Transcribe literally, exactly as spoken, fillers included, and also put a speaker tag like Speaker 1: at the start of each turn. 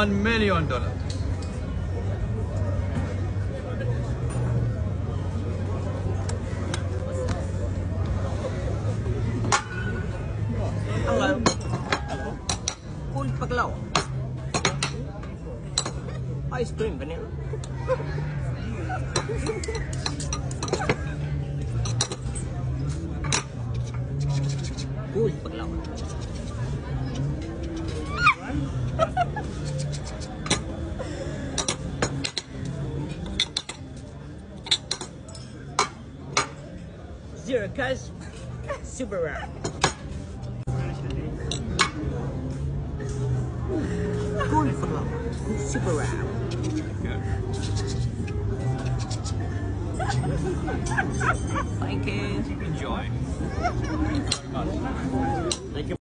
Speaker 1: one million dollars.
Speaker 2: Hello. Cool baklava. Ice cream vanilla. Cool baklava. Zero cash, super rare. Cool baklava, super rare. Thank you.
Speaker 1: Enjoy.
Speaker 2: Thank you.